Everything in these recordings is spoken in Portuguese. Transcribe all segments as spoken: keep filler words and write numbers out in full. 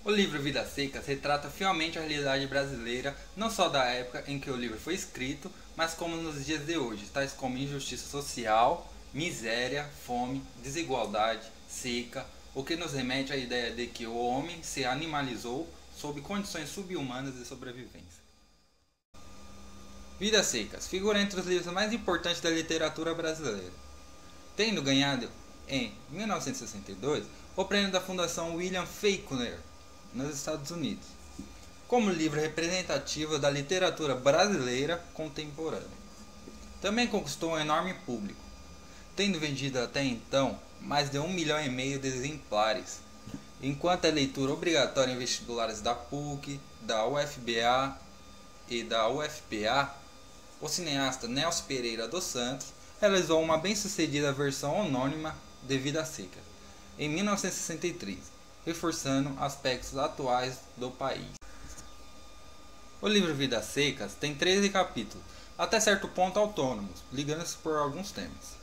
O livro Vidas Secas retrata fielmente a realidade brasileira, não só da época em que o livro foi escrito, mas como nos dias de hoje, tais como injustiça social, miséria, fome, desigualdade, seca, o que nos remete à ideia de que o homem se animalizou sob condições subhumanas de sobrevivência. Vidas Secas figura entre os livros mais importantes da literatura brasileira, tendo ganhado, em mil novecentos e sessenta e dois, o prêmio da Fundação William Faulkner, nos Estados Unidos, como livro representativo da literatura brasileira contemporânea. Também conquistou um enorme público, tendo vendido até então mais de um milhão e meio de exemplares, enquanto é leitura obrigatória em vestibulares da P U C, da U F B A e da U F P A, o cineasta Nelson Pereira dos Santos realizou uma bem-sucedida versão anônima de Vidas Secas, em mil novecentos e sessenta e três, reforçando aspectos atuais do país. O livro Vidas Secas tem treze capítulos, até certo ponto autônomos, ligando-se por alguns temas.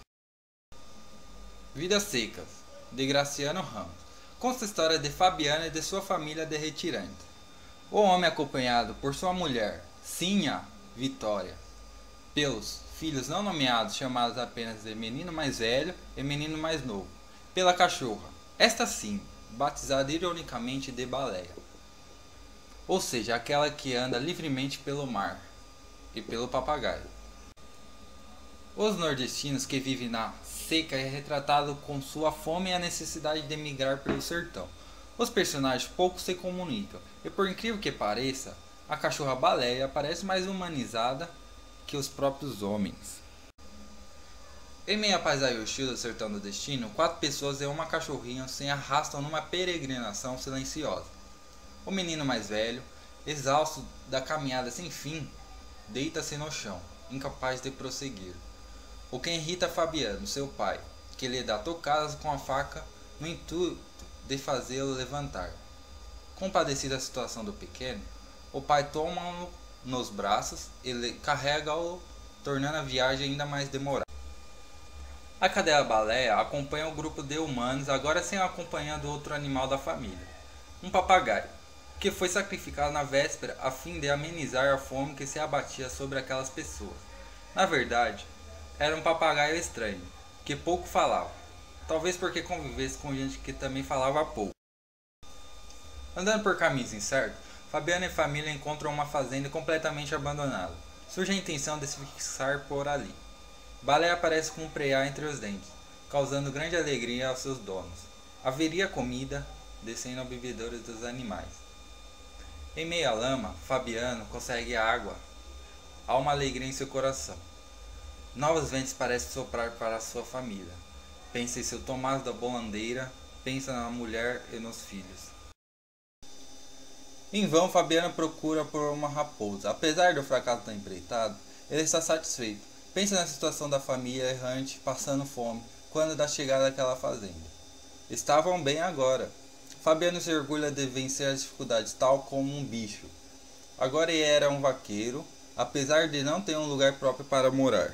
Vidas Secas, de Graciano Ramos, conta a história de Fabiana e de sua família de retirantes. O homem, acompanhado por sua mulher, Sinha Vitória, pelos filhos não nomeados, chamados apenas de menino mais velho e menino mais novo, pela cachorra, esta sim, batizada ironicamente de Baleia, ou seja, aquela que anda livremente pelo mar, e pelo papagaio. Os nordestinos que vivem na seca é retratado com sua fome e a necessidade de migrar pelo sertão. Os personagens pouco se comunicam, e por incrível que pareça, a cachorra Baleia parece mais humanizada que os próprios homens. Em meio à paisagem hostil do sertão do destino, quatro pessoas e uma cachorrinha se arrastam numa peregrinação silenciosa. O menino mais velho, exausto da caminhada sem fim, deita-se no chão, incapaz de prosseguir. O que irrita Fabiano, seu pai, que lhe dá tocadas com a faca no intuito de fazê-lo levantar. Compadecido da situação do pequeno, o pai toma-o nos braços e carrega-o, tornando a viagem ainda mais demorada. A cadela Baleia acompanha o grupo de humanos, agora sem acompanhando outro animal da família, um papagaio, que foi sacrificado na véspera a fim de amenizar a fome que se abatia sobre aquelas pessoas. Na verdade, era um papagaio estranho, que pouco falava, talvez porque convivesse com gente que também falava pouco. Andando por caminhos incertos, Fabiano e família encontram uma fazenda completamente abandonada. Surge a intenção de se fixar por ali. Baleia aparece com um preá entre os dentes, causando grande alegria aos seus donos. Haveria comida, descendo ao bebedouro dos animais. Em meio à lama, Fabiano consegue água. Há uma alegria em seu coração. Novos ventos parecem soprar para sua família. Pensa em seu Tomás da Bolandeira, pensa na mulher e nos filhos. Em vão, Fabiano procura por uma raposa. Apesar do fracasso da empreitada, ele está satisfeito. Pensa na situação da família errante, passando fome, quando da chegada daquela fazenda. Estavam bem agora. Fabiano se orgulha de vencer as dificuldades, tal como um bicho. Agora ele era um vaqueiro, apesar de não ter um lugar próprio para morar.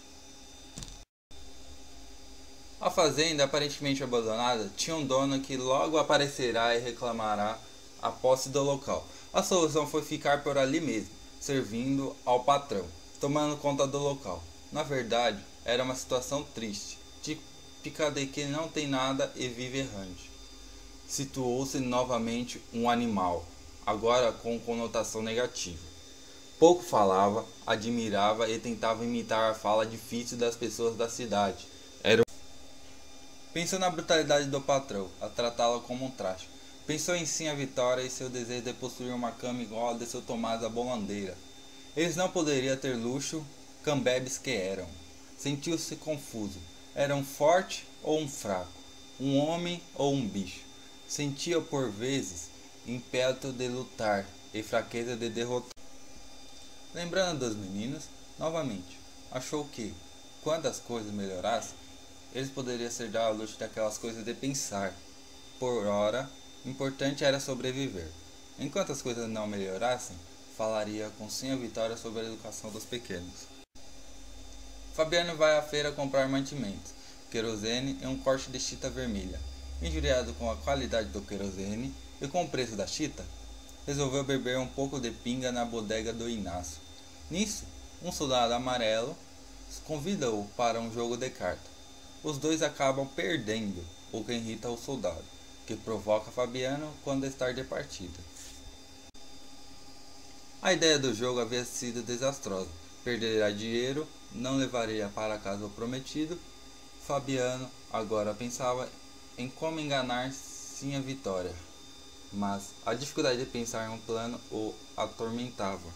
A fazenda, aparentemente abandonada, tinha um dono que logo aparecerá e reclamará a posse do local. A solução foi ficar por ali mesmo, servindo ao patrão, tomando conta do local. Na verdade, era uma situação triste, típica de quem não tem nada e vive errante. Situou-se novamente um animal, agora com conotação negativa. Pouco falava, admirava e tentava imitar a fala difícil das pessoas da cidade. Era um... Pensou na brutalidade do patrão, a tratá-la como um traste. Pensou em Sinha Vitória e seu desejo de possuir uma cama igual a de seu Tomás da Bolandeira. Eles não poderiam ter luxo, cambebes que eram. Sentiu-se confuso. Era um forte ou um fraco? Um homem ou um bicho? Sentia por vezes ímpeto de lutar e fraqueza de derrotar. Lembrando dos meninos, novamente, achou que, quando as coisas melhorassem, eles poderiam ser dar ao luxo daquelas coisas de pensar. Por ora, o importante era sobreviver. Enquanto as coisas não melhorassem, falaria com Sinha Vitória sobre a educação dos pequenos. Fabiano vai à feira comprar mantimentos, querosene e um corte de chita vermelha. Injuriado com a qualidade do querosene, e com o preço da chita, resolveu beber um pouco de pinga na bodega do Inácio. Nisso, um soldado amarelo convida-o para um jogo de carta. Os dois acabam perdendo, o que irrita o soldado, que provoca Fabiano quando está de partida. A ideia do jogo havia sido desastrosa. Perderia dinheiro, não levaria para casa o prometido. Fabiano agora pensava em como enganar Sinha Vitória, mas a dificuldade de pensar em um plano o atormentava.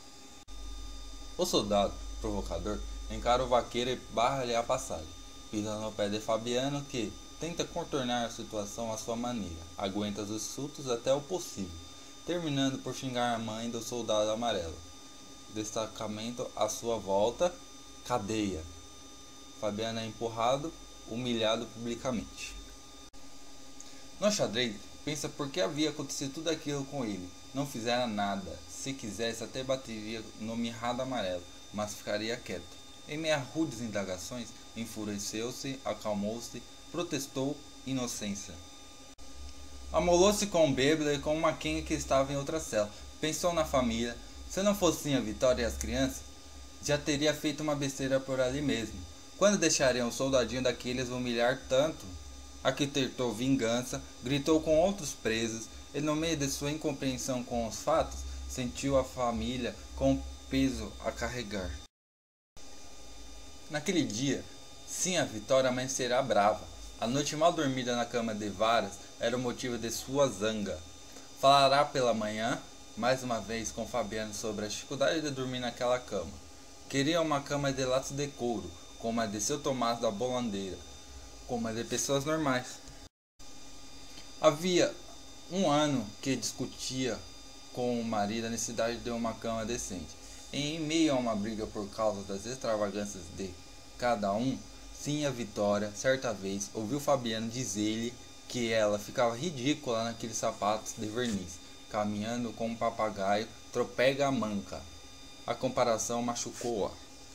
O soldado, provocador, encara o vaqueiro e barra-lhe a passagem, pisando no pé de Fabiano que tenta contornar a situação à sua maneira, aguenta os insultos até o possível, terminando por xingar a mãe do soldado amarelo. Destacamento à sua volta, cadeia. Fabiano é empurrado, humilhado publicamente. No xadrez, pensa por que havia acontecido tudo aquilo com ele. Não fizera nada. Se quisesse, até bateria no mirrado amarelo, mas ficaria quieto. Em meio a rudes indagações, enfureceu-se, acalmou-se, protestou inocência. Amolou-se com um bêbado e com uma quenga que estava em outra cela. Pensou na família. Se não fosse a Vitória e as crianças, já teria feito uma besteira por ali mesmo. Quando deixariam o soldadinho daqueles humilhar tanto? Arquitetou vingança, gritou com outros presos, e no meio de sua incompreensão com os fatos, sentiu a família com peso a carregar. Naquele dia, sim, a Vitória amanhecerá brava. A noite mal dormida na cama de varas era o motivo de sua zanga. Falará pela manhã, mais uma vez com Fabiano sobre a dificuldade de dormir naquela cama. Queria uma cama de laço de couro, como a de seu Tomás da Bolandeira, como a de pessoas normais. Havia um ano que discutia com o marido a necessidade de uma cama decente. Em meio a uma briga por causa das extravagâncias de cada um, sim, a Vitória, certa vez, ouviu Fabiano dizer-lhe que ela ficava ridícula naqueles sapatos de verniz, caminhando com um papagaio tropega manca. A comparação machucou-a.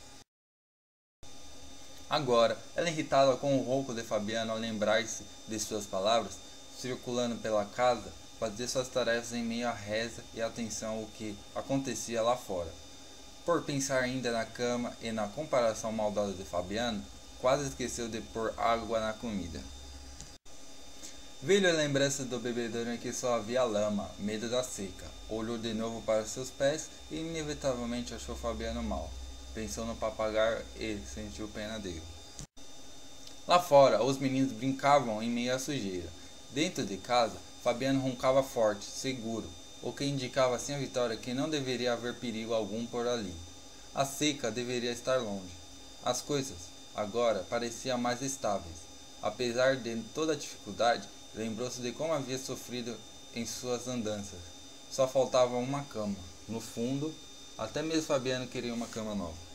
Agora, ela irritada com o ronco de Fabiano ao lembrar-se de suas palavras, circulando pela casa, fazia suas tarefas em meio à reza e atenção ao que acontecia lá fora. Por pensar ainda na cama e na comparação maldosa de Fabiano, quase esqueceu de pôr água na comida. Veio a lembrança do bebedouro em que só havia lama, medo da seca. Olhou de novo para seus pés e inevitavelmente achou Fabiano mal. Pensou no papagaio e sentiu pena dele. Lá fora, os meninos brincavam em meio à sujeira. Dentro de casa, Fabiano roncava forte, seguro, o que indicava assim a Vitória que não deveria haver perigo algum por ali. A seca deveria estar longe. As coisas, agora, pareciam mais estáveis. Apesar de toda a dificuldade, lembrou-se de como havia sofrido em suas andanças. Só faltava uma cama. No fundo, até mesmo Fabiano queria uma cama nova.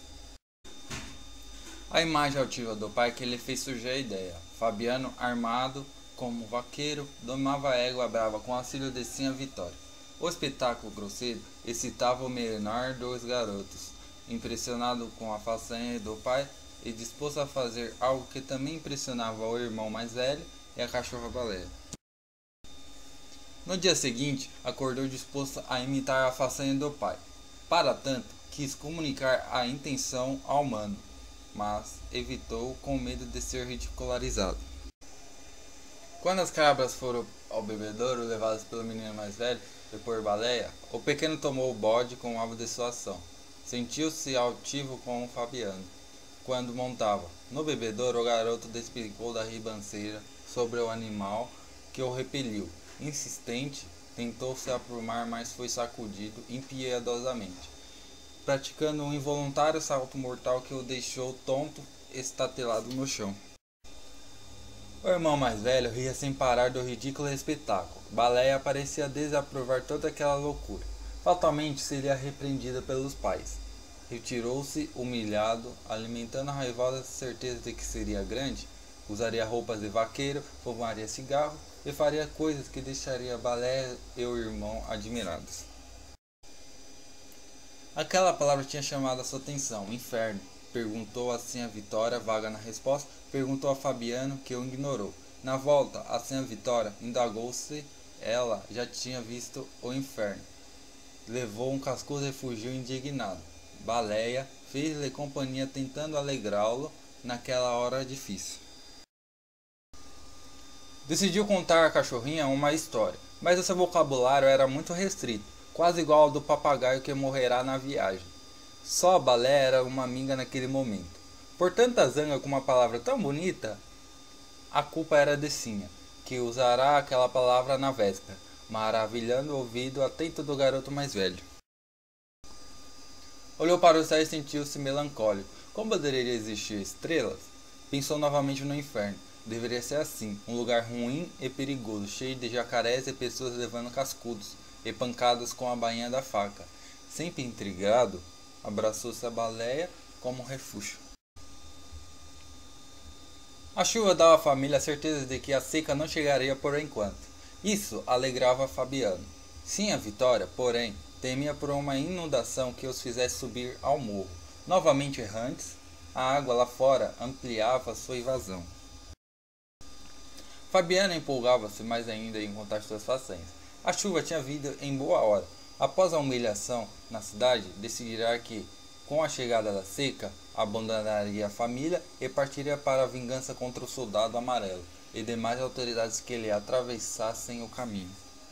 A imagem altiva do pai que lhe fez surgir a ideia. Fabiano, armado como vaqueiro, domava a égua brava com auxílio de Sinha Vitória. O espetáculo grosseiro excitava o menor dos garotos, impressionado com a façanha do pai e disposto a fazer algo que também impressionava o irmão mais velho e a cachorra baleia. No dia seguinte, acordou disposto a imitar a façanha do pai. Para tanto, quis comunicar a intenção ao mano, mas evitou com medo de ser ridicularizado. Quando as cabras foram ao bebedouro levadas pelo menino mais velho e por baleia, o pequeno tomou o bode com o alvo de sua ação. Sentiu-se altivo com o Fabiano. Quando montava no bebedouro, o garoto despencou da ribanceira sobre o animal que o repeliu. Insistente, tentou se aprumar, mas foi sacudido impiedosamente, praticando um involuntário salto mortal que o deixou tonto, estatelado no chão. O irmão mais velho ria sem parar do ridículo espetáculo. Baleia parecia desaprovar toda aquela loucura. Fatalmente seria repreendida pelos pais. Retirou-se humilhado, alimentando a raivosa certeza de que seria grande, usaria roupas de vaqueiro, fumaria cigarro e faria coisas que deixaria Baleia e o irmão admirados. Aquela palavra tinha chamado a sua atenção. Inferno. Perguntou assim a Vitória, vaga na resposta. Perguntou a Fabiano, que o ignorou. Na volta, assim a Vitória indagou-se ela já tinha visto o inferno. Levou um cascudo e fugiu indignado. Baleia fez-lhe companhia tentando alegrá-lo naquela hora difícil. Decidiu contar à cachorrinha uma história, mas o seu vocabulário era muito restrito, quase igual ao do papagaio que morrerá na viagem. Só a baleia era uma amiga naquele momento. Por tanta zanga com uma palavra tão bonita, a culpa era de Sinha, que usará aquela palavra na véspera, maravilhando o ouvido atento do garoto mais velho. Olhou para o céu e sentiu-se melancólico. Como poderia existir estrelas? Pensou novamente no inferno. Deveria ser assim, um lugar ruim e perigoso, cheio de jacarés e pessoas levando cascudos e pancadas com a bainha da faca. Sempre intrigado, abraçou-se a baleia como refúgio. A chuva dava à família a certeza de que a seca não chegaria por enquanto. Isso alegrava Fabiano. Sim, a Vitória, porém, temia por uma inundação que os fizesse subir ao morro. Novamente errantes, a água lá fora ampliava sua invasão. Fabiano empolgava-se mais ainda em contar suas façanhas. A chuva tinha vindo em boa hora. Após a humilhação na cidade, decidirá que, com a chegada da seca, abandonaria a família e partiria para a vingança contra o soldado amarelo e demais autoridades que lhe atravessassem o caminho.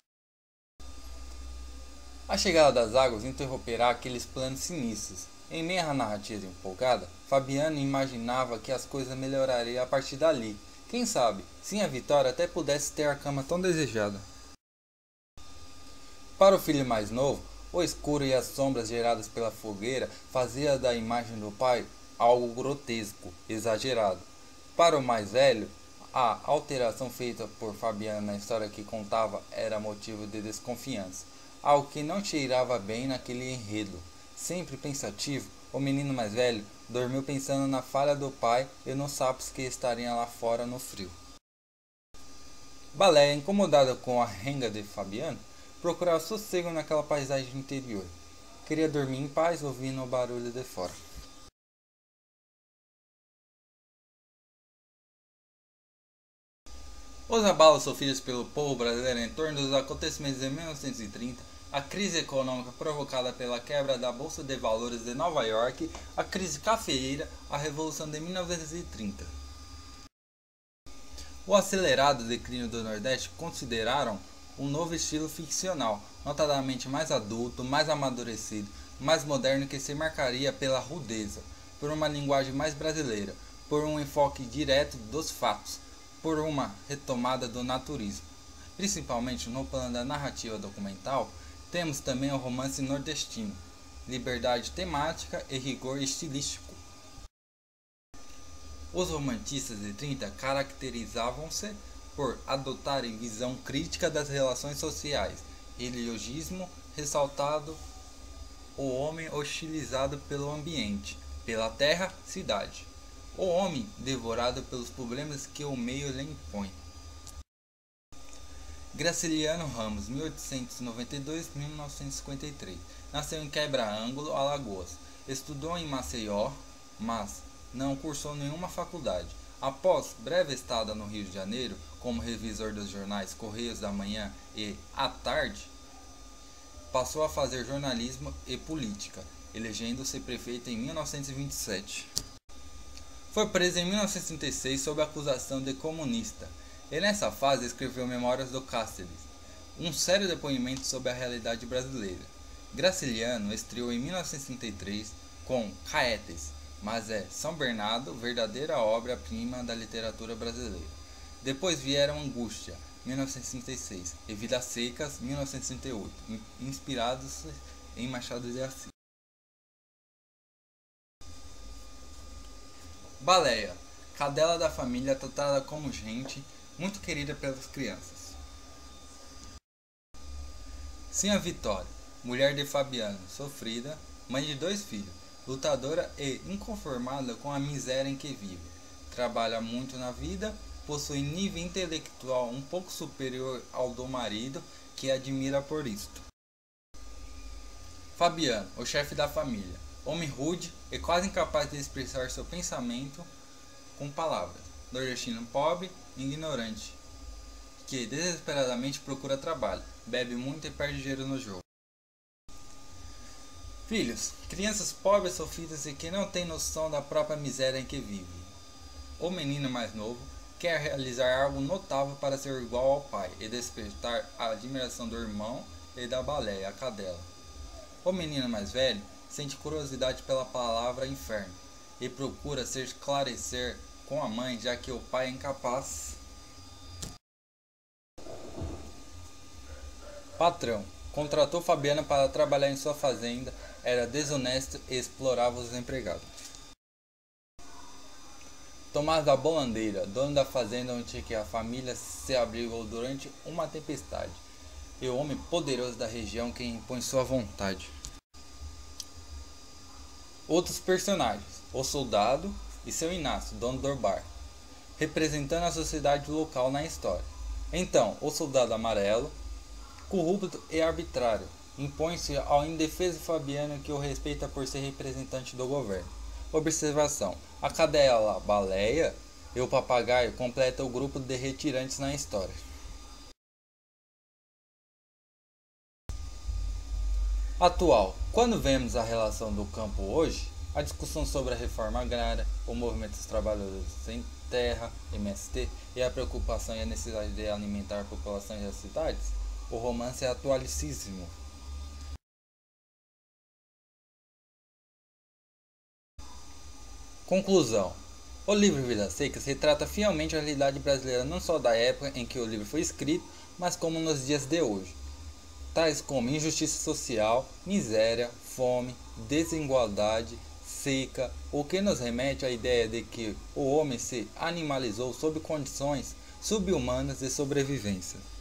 A chegada das águas interromperá aqueles planos sinistros. Em meio à narrativa empolgada, Fabiano imaginava que as coisas melhorariam a partir dali. Quem sabe, sim, a Vitória até pudesse ter a cama tão desejada. Para o filho mais novo, o escuro e as sombras geradas pela fogueira fazia da imagem do pai algo grotesco, exagerado. Para o mais velho, a alteração feita por Fabiano na história que contava era motivo de desconfiança, algo que não cheirava bem naquele enredo. Sempre pensativo, o menino mais velho dormiu pensando na falha do pai e nos sapos que estariam lá fora no frio. Baleia, incomodada com a renga de Fabiano, procurava sossego naquela paisagem interior. Queria dormir em paz ouvindo o barulho de fora. Os abalos sofridos pelo povo brasileiro em torno dos acontecimentos de mil novecentos e trinta, a crise econômica provocada pela quebra da Bolsa de Valores de Nova York, a crise cafeeira, a Revolução de mil novecentos e trinta. O acelerado declínio do Nordeste consideraram um novo estilo ficcional, notadamente mais adulto, mais amadurecido, mais moderno, que se marcaria pela rudeza, por uma linguagem mais brasileira, por um enfoque direto dos fatos, por uma retomada do naturismo. Principalmente no plano da narrativa documental, temos também o romance nordestino, liberdade temática e rigor estilístico. Os romantistas de trinta caracterizavam-se por adotarem visão crítica das relações sociais, eliogismo ressaltado, o homem hostilizado pelo ambiente, pela terra, cidade, o homem devorado pelos problemas que o meio lhe impõe. Graciliano Ramos, mil oitocentos e noventa e dois a mil novecentos e cinquenta e três, nasceu em Quebra-Ângulo, Alagoas. Estudou em Maceió, mas não cursou nenhuma faculdade. Após breve estada no Rio de Janeiro, como revisor dos jornais Correios da Manhã e À Tarde, passou a fazer jornalismo e política, elegendo-se prefeito em mil novecentos e vinte e sete. Foi preso em mil novecentos e trinta e seis sob acusação de comunista. E nessa fase escreveu Memórias do Cáceres, um sério depoimento sobre a realidade brasileira. Graciliano estreou em mil novecentos e trinta e três com Caetes, mas é São Bernardo, verdadeira obra-prima da literatura brasileira. Depois vieram Angústia, mil novecentos e trinta e seis, e Vidas Secas, mil novecentos e trinta e oito, inspirados em Machado de Assis. Baleia, cadela da família tratada como gente, muito querida pelas crianças. Sinha Vitória, mulher de Fabiano, sofrida, mãe de dois filhos, lutadora e inconformada com a miséria em que vive. Trabalha muito na vida, possui nível intelectual um pouco superior ao do marido, que a admira por isto. Fabiano, o chefe da família, homem rude e quase incapaz de expressar seu pensamento com palavras. Nordestino pobre e ignorante, que desesperadamente procura trabalho, bebe muito e perde dinheiro no jogo. Filhos, crianças pobres, sofridas e que não têm noção da própria miséria em que vivem. O menino mais novo quer realizar algo notável para ser igual ao pai e despertar a admiração do irmão e da baleia, a cadela. O menino mais velho sente curiosidade pela palavra inferno e procura se esclarecer com a mãe, já que o pai é incapaz. Patrão contratou Fabiana para trabalhar em sua fazenda, era desonesto e explorava os empregados. Tomás da Bolandeira, dono da fazenda onde que a família se abrigou durante uma tempestade, e o homem poderoso da região que impõe sua vontade. Outros personagens: o soldado e seu Inácio, dono do bar, representando a sociedade local na história. Então, o soldado amarelo, corrupto e arbitrário, impõe-se ao indefeso Fabiano, que o respeita por ser representante do governo. Observação: a cadela baleia e o papagaio completam o grupo de retirantes na história. Atual: quando vemos a relação do campo hoje, a discussão sobre a reforma agrária, o movimento dos trabalhadores sem terra, M S T, e a preocupação e a necessidade de alimentar a população das cidades, o romance é atualíssimo. Conclusão: o livro Vidas Secas retrata fielmente a realidade brasileira não só da época em que o livro foi escrito, mas como nos dias de hoje, tais como injustiça social, miséria, fome, desigualdade, seca, o que nos remete à ideia de que o homem se animalizou sob condições subhumanas de sobrevivência.